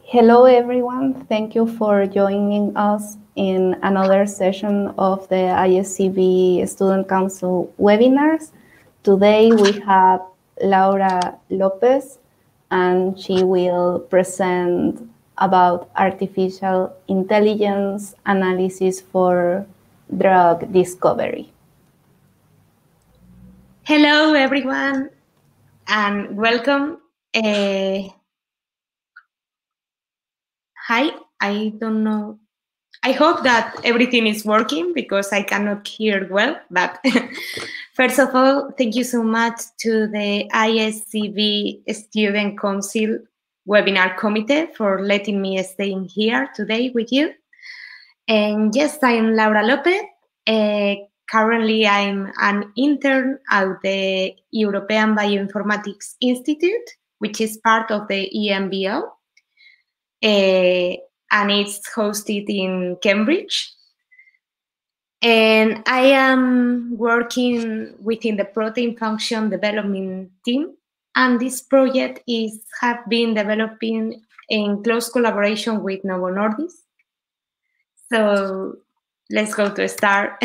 Hello, everyone. Thank you for joining us in another session of the ISCB Student Council webinars. Today we have Laura Lopez, and she will present about artificial intelligence analysis for drug discovery. Hello, everyone, and welcome. Hi, I don't know. I hope that everything is working because I cannot hear well. But first of all, thank you so much to the ISCB Student Council webinar committee for letting me stay in here today with you. And yes, I am Laura Lopez. Currently, I'm an intern at the European Bioinformatics Institute, which is part of the EMBO, and it's hosted in Cambridge. And I am working within the protein function development team, and this project has been developing in close collaboration with Novo Nordisk. So let's go to start.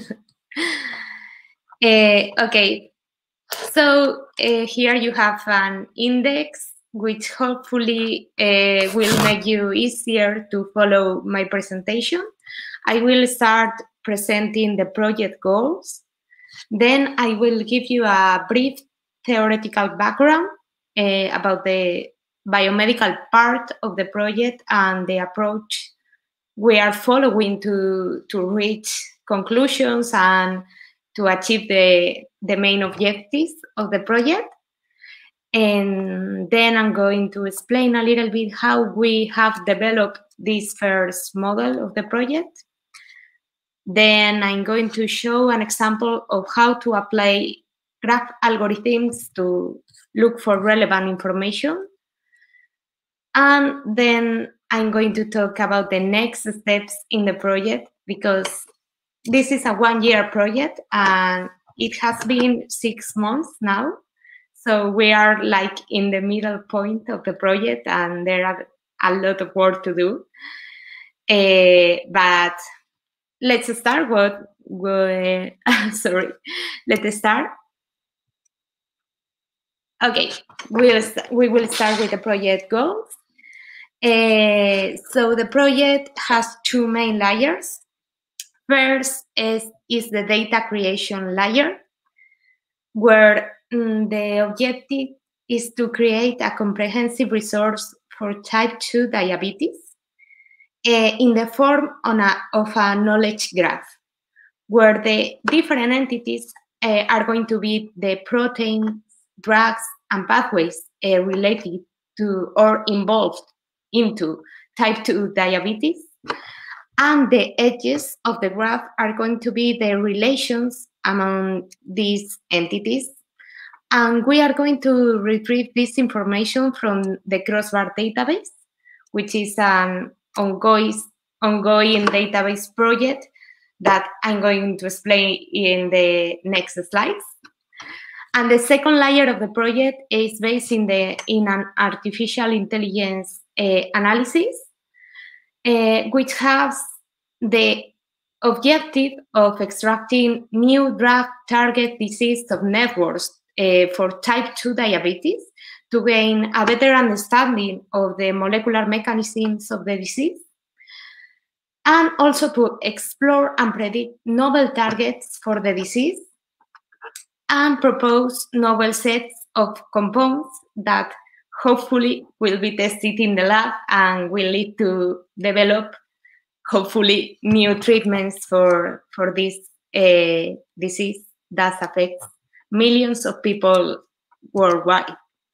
Okay, so here you have an index which hopefully will make you easier to follow my presentation. I will start presenting the project goals. Then I will give you a brief theoretical background about the biomedical part of the project and the approach we are following to reach conclusions and to achieve the main objectives of the project. And then I'm going to explain a little bit how we have developed this first model of the project. Then I'm going to show an example of how to apply graph algorithms to look for relevant information. And then I'm going to talk about the next steps in the project because this is a one-year project and it has been 6 months now. So we are like in the middle point of the project and there are a lot of work to do. But let's start. Sorry, let's start. Okay, we will start with the project goals. So the project has two main layers. First is the data creation layer, where the objective is to create a comprehensive resource for type 2 diabetes in the form of a knowledge graph, where the different entities are going to be the proteins, drugs, and pathways related to or involved into type 2 diabetes. And the edges of the graph are going to be the relations among these entities. And we are going to retrieve this information from the Crossbar database, which is an ongoing database project that I'm going to explain in the next slides. And the second layer of the project is based in an artificial intelligence analysis, which has the objective of extracting new drug target disease of networks for type 2 diabetes to gain a better understanding of the molecular mechanisms of the disease, and also to explore and predict novel targets for the disease and propose novel sets of compounds that hopefully will be tested in the lab and will lead to develop hopefully new treatments for this disease that affects millions of people worldwide.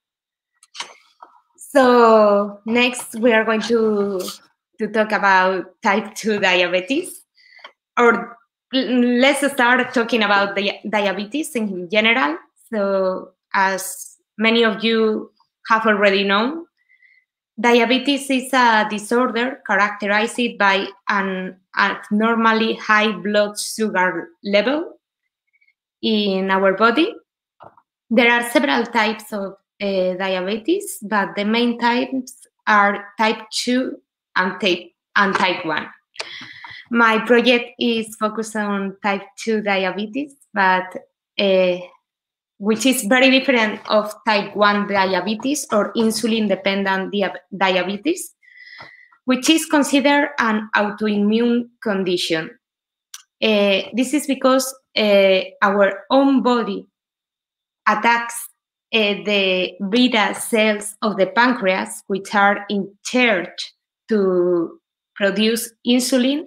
So next we are going to talk about type 2 diabetes, or let's start talking about the diabetes in general. So as many of you have already known, diabetes is a disorder characterized by an abnormally high blood sugar level in our body. There are several types of diabetes, but the main types are type 2 and type 1. My project is focused on type 2 diabetes, but which is very different of type 1 diabetes or insulin-dependent diabetes, which is considered an autoimmune condition. This is because our own body attacks the beta cells of the pancreas, which are in charge to produce insulin.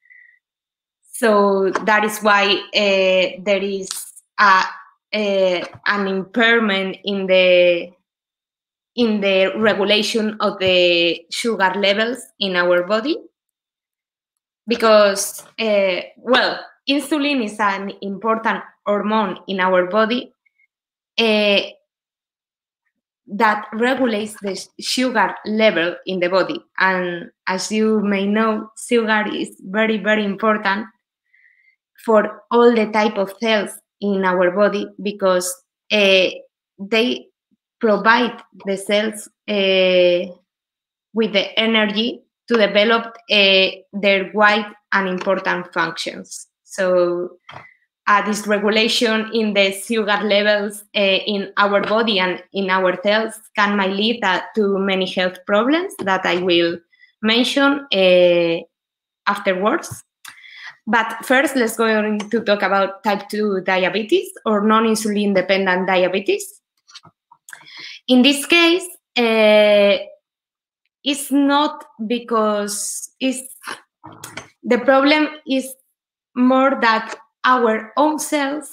So that is why there is an impairment in the regulation of the sugar levels in our body. Because, well, insulin is an important hormone in our body that regulates the sugar level in the body. And as you may know, sugar is very, very important for all the type of cells in our body because they provide the cells with the energy to develop their wide and important functions. So this regulation in the sugar levels in our body and in our cells might lead to many health problems that I will mention afterwards. But first, let's go on to talk about type 2 diabetes or non-insulin dependent diabetes. In this case, it's not because the problem is more that our own cells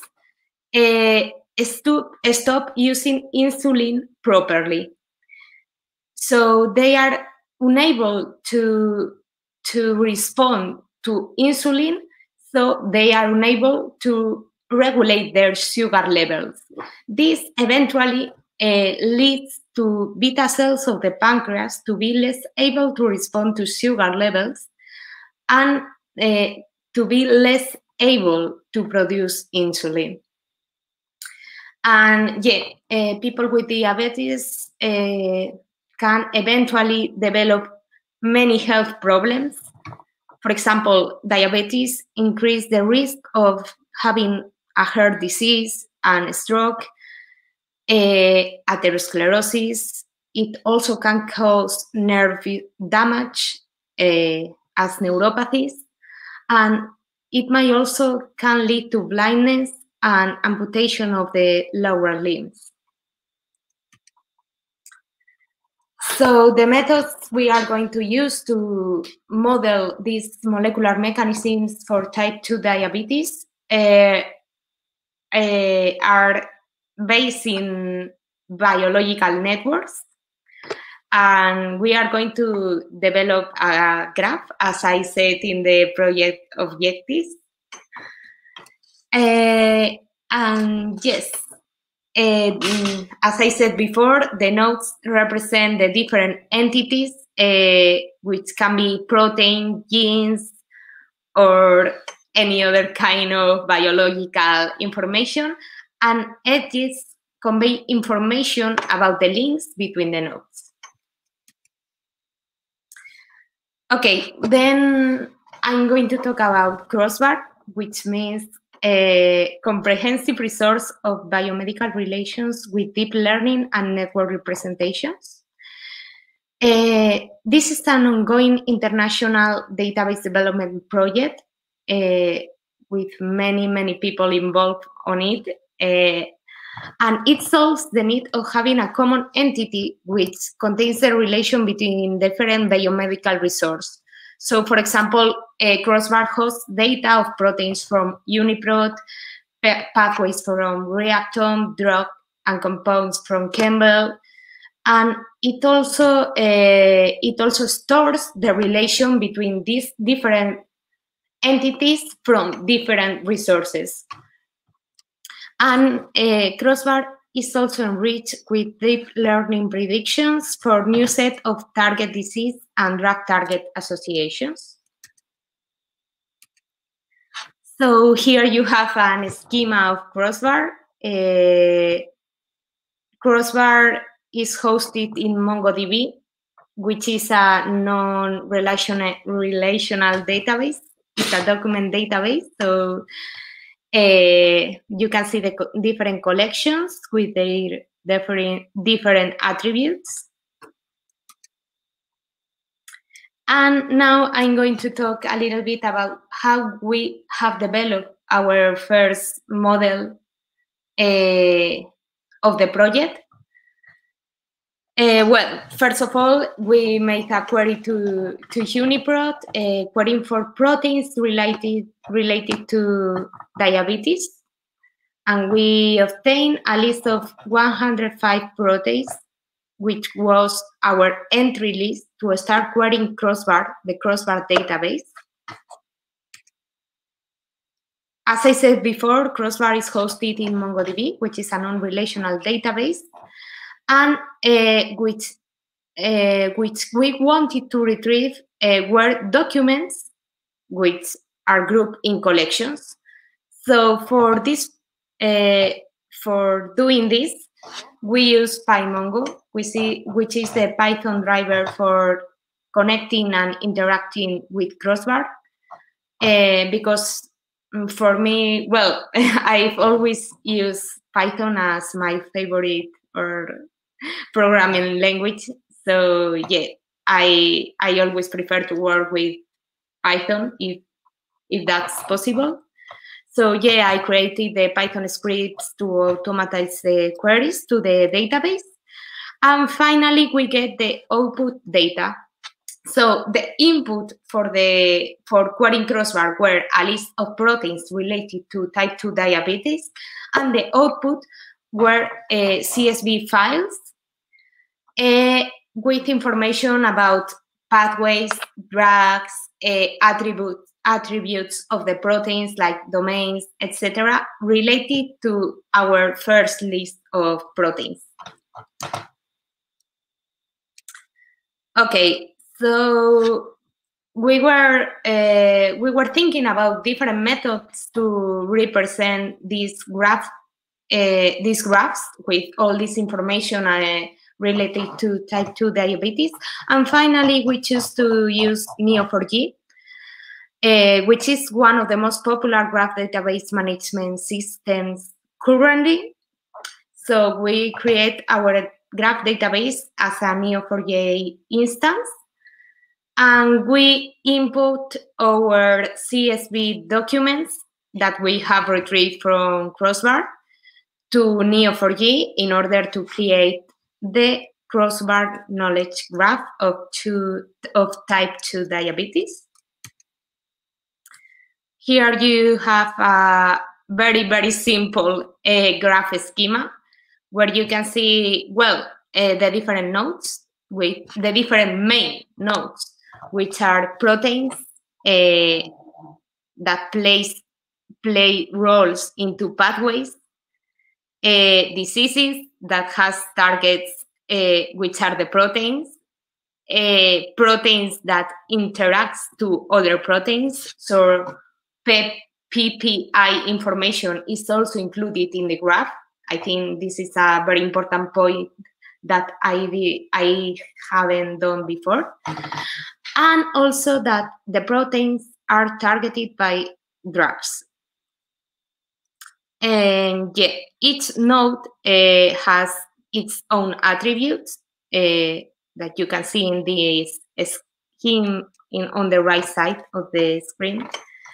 stop using insulin properly. So they are unable to respond to insulin, so they are unable to regulate their sugar levels. This eventually leads to beta cells of the pancreas to be less able to respond to sugar levels and to be less able to produce insulin. And people with diabetes can eventually develop many health problems. For example, diabetes increases the risk of having a heart disease and stroke, atherosclerosis. It also can cause nerve damage as neuropathies, and it might also can lead to blindness and amputation of the lower limbs. So the methods we are going to use to model these molecular mechanisms for type 2 diabetes are based in biological networks. And we are going to develop a graph, as I said in the project objectives. And yes, as I said before, the nodes represent the different entities, which can be protein, genes, or any other kind of biological information. And edges convey information about the links between the nodes. Okay, then I'm going to talk about CROSSBAR, which means a comprehensive resource of biomedical relations with deep learning and network representations. This is an ongoing international database development project with many, many people involved on it. And it solves the need of having a common entity which contains the relation between different biomedical resources. So, for example, CROSSBAR hosts data of proteins from UniProt, pathways from Reactome, drug and compounds from Campbell, and it also stores the relation between these different entities from different resources. And CROSSBAR is also enriched with deep learning predictions for new set of target disease and drug target associations. So here you have a schema of CROSSBAR. CROSSBAR is hosted in MongoDB, which is a non-relational database. It's a document database, so you can see the different collections with their different attributes. And now I'm going to talk a little bit about how we have developed our first model of the project. Well, first of all, we make a query to UniProt, querying for proteins related to diabetes. And we obtain a list of 105 proteins, which was our entry list to start querying Crossbar, the Crossbar database. As I said before, Crossbar is hosted in MongoDB, which is a non-relational database, and which we wanted to retrieve were documents which are grouped in collections. So for this, for doing this, we use PyMongo, which is the Python driver for connecting and interacting with Crossbar. Because for me, well, I've always used Python as my favorite or programming language. So yeah, I always prefer to work with Python if that's possible. So yeah, I created the Python scripts to automatize the queries to the database. And finally, we get the output data. So the input for querying Crossbar were a list of proteins related to type 2 diabetes, and the output were CSV files with information about pathways, drugs, attributes of the proteins like domains, etc., related to our first list of proteins. Okay. So we were thinking about different methods to represent these graphs with all this information related to type 2 diabetes. And finally, we choose to use Neo4j, which is one of the most popular graph database management systems currently. So we create our graph database as a Neo4j instance. And we input our CSV documents that we have retrieved from Crossbar to Neo4j in order to create the Crossbar knowledge graph of type 2 diabetes. Here you have a very, very simple graph schema where you can see, well, the different nodes with the different main nodes, which are proteins that play roles into pathways, diseases that has targets, which are the proteins, proteins that interacts to other proteins. So PPI information is also included in the graph. I think this is a very important point that I haven't done before. And also that the proteins are targeted by drugs. And yeah, each node has its own attributes that you can see in this scheme on the right side of the screen.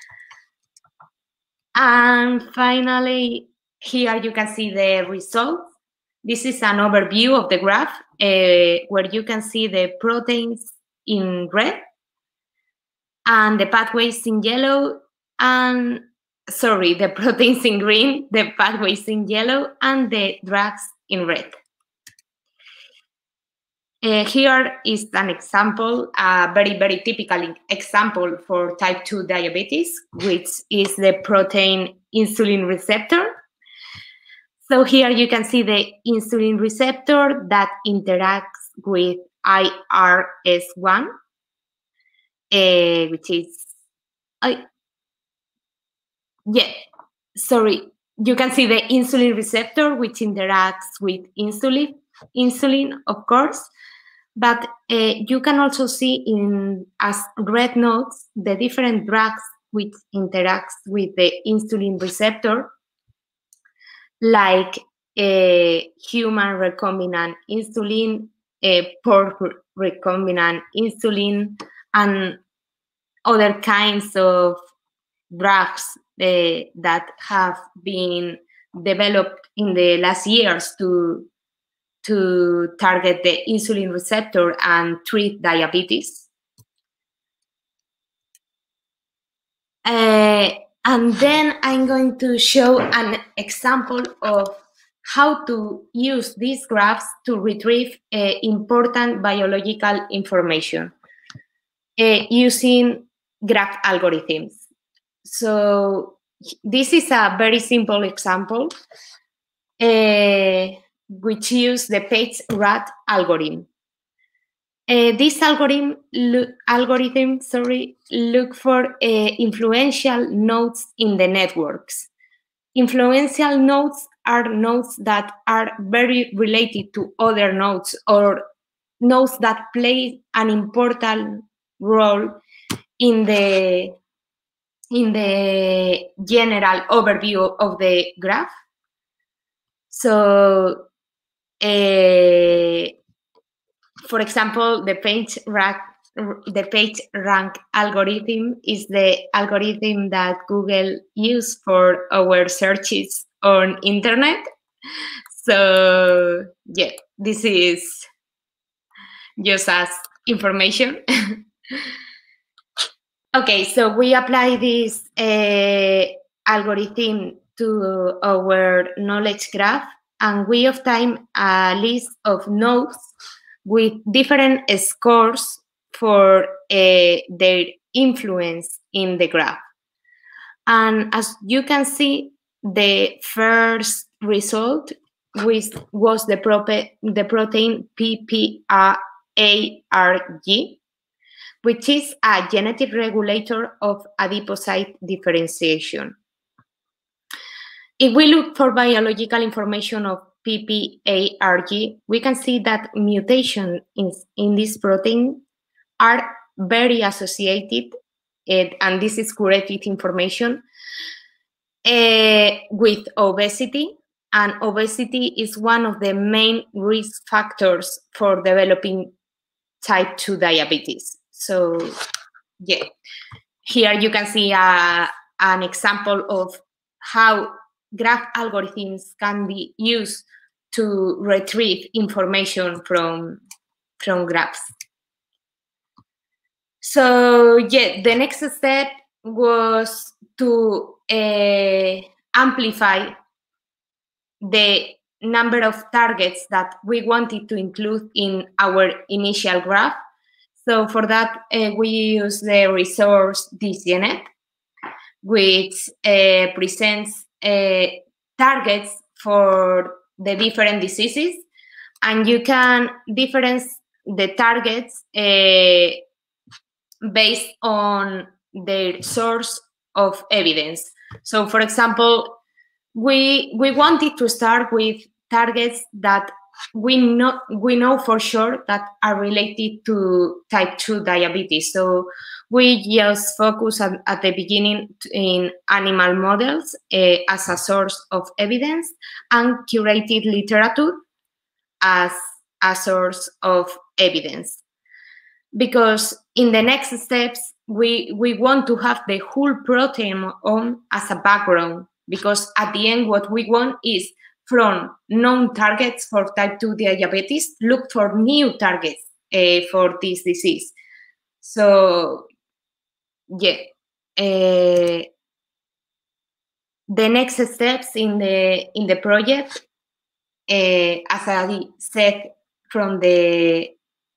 And finally, here you can see the results. This is an overview of the graph where you can see the proteins in red and the pathways in yellow, and sorry, the proteins in green, the pathways in yellow, and the drugs in red. Here is an example, a very, very typical example for type 2 diabetes, which is the protein insulin receptor. So here you can see the insulin receptor that interacts with IRS1, which is, you can see the insulin receptor, which interacts with insulin, of course, But you can also see as red nodes the different drugs which interacts with the insulin receptor, like human recombinant insulin, pork recombinant insulin, and other kinds of drugs that have been developed in the last years to target the insulin receptor and treat diabetes. And then I'm going to show an example of how to use these graphs to retrieve important biological information using graph algorithms. So this is a very simple example which uses the page-rat algorithm. This algorithm look for influential nodes in the networks. Influential nodes are nodes that are very related to other nodes, or nodes that play an important role in the general overview of the graph. So, for example, the PageRank algorithm is the algorithm that Google uses for our searches on internet. So yeah, this is just as information. Okay, so we apply this algorithm to our knowledge graph, and we obtain a list of nodes with different scores for their influence in the graph. And as you can see, the first result was the protein PPARG, which is a genetic regulator of adipocyte differentiation. If we look for biological information of PPARG, we can see that mutations in this protein are very associated, and this is curated information, with obesity. And obesity is one of the main risk factors for developing type 2 diabetes. So yeah, here you can see an example of how graph algorithms can be used to retrieve information from graphs. So yeah, the next step was to amplify the number of targets that we wanted to include in our initial graph. So for that, we use the resource DCNet, which presents targets for the different diseases, and you can difference the targets based on their source of evidence. So, for example, we wanted to start with targets that we know for sure that are related to type 2 diabetes. So we just focus at the beginning in animal models as a source of evidence, and curated literature as a source of evidence. Because in the next steps, we want to have the whole proteome as a background, because at the end what we want is, from known targets for type 2 diabetes, look for new targets for this disease. So yeah, the next steps in the project, as I said from the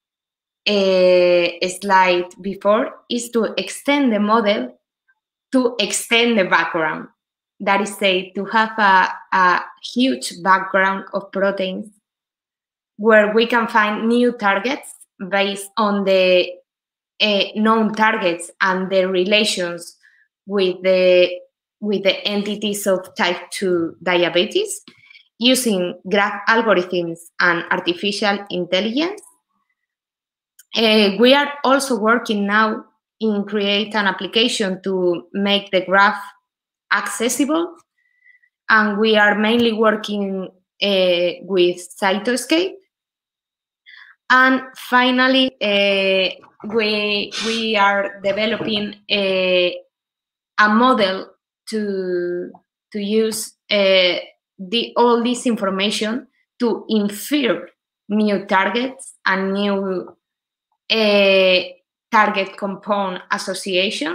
slide before, is to extend the model to extend the background. That is, say, to have a huge background of proteins where we can find new targets based on the known targets and their relations with the entities of type 2 diabetes, using graph algorithms and artificial intelligence. We are also working now in create an application to make the graph accessible, and we are mainly working with Cytoscape. And finally, we are developing a model to use all this information to infer new targets and new target compound association.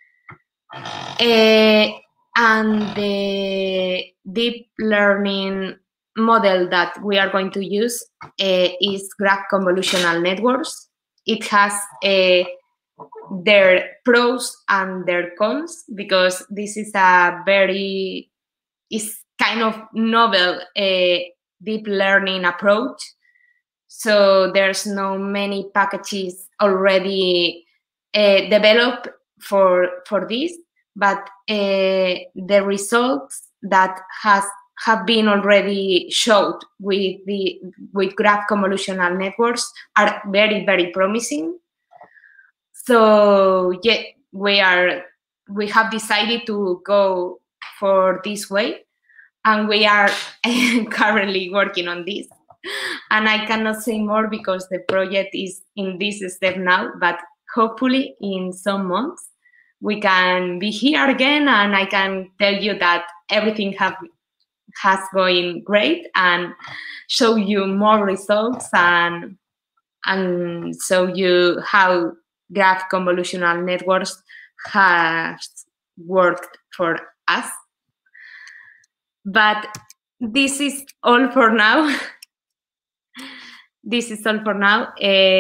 And the deep learning model that we are going to use is graph convolutional networks. It has their pros and their cons, because this is is kind of novel deep learning approach. So there's no many packages already developed for this, but the results that have been already showed with graph convolutional networks are very, very promising. So yeah, we have decided to go for this way, and we are currently working on this. And I cannot say more because the project is in this step now, but hopefully in some months we can be here again, and I can tell you that everything has going great, and show you more results, and show you how graph convolutional networks has worked for us. But this is all for now. This is all for now.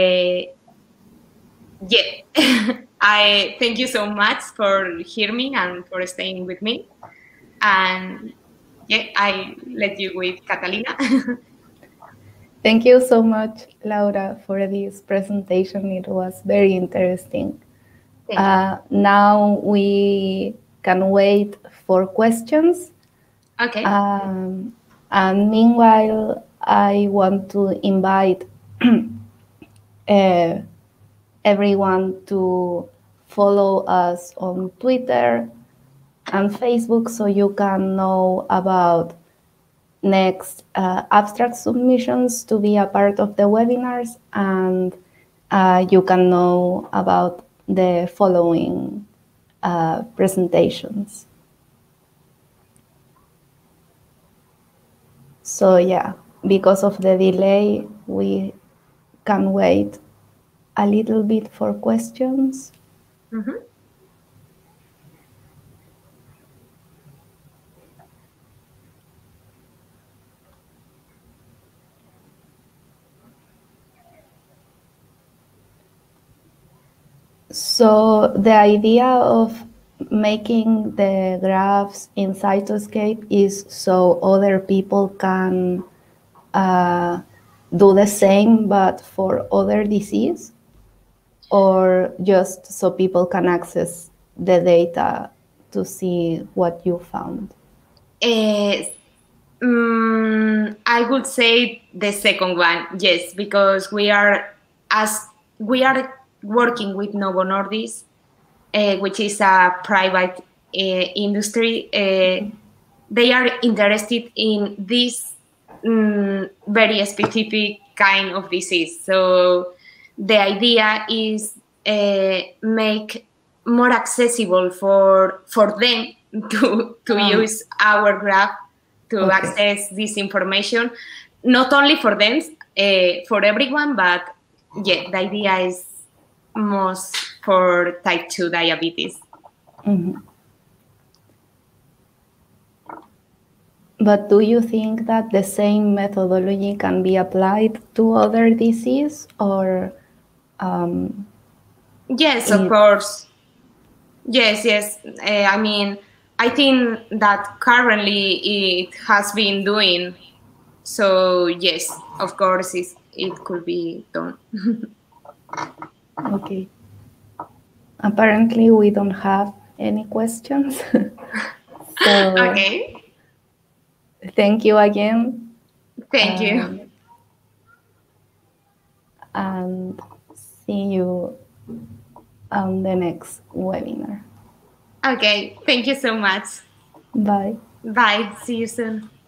Yeah, I thank you so much for hearing me and for staying with me. And yeah, I let you with Catalina. Thank you so much, Laura, for this presentation. It was very interesting. Now we can wait for questions. Okay. And meanwhile, I want to invite everyone to follow us on Twitter and Facebook, so you can know about next abstract submissions to be a part of the webinars, and you can know about the following presentations. So yeah, because of the delay, we can wait a little bit for questions. Mm-hmm. So the idea of making the graphs in Cytoscape is so other people can do the same, but for other disease, or just so people can access the data to see what you found? I would say the second one, yes, because we are working with Novo Nordisk, which is a private industry. They are interested in this very specific kind of disease. So the idea is make more accessible for them to use our graph to access this information, not only for them, for everyone, but yeah, the idea is most for type 2 diabetes. Mm-hmm. But do you think that the same methodology can be applied to other diseases, or? Yes, of course. Yes. I mean, I think that currently it has been doing. So yes, of course, it could be done. Okay. Apparently, we don't have any questions. So, okay. Thank you again. Thank you. And see you on the next webinar. Okay, thank you so much. Bye. Bye, see you soon.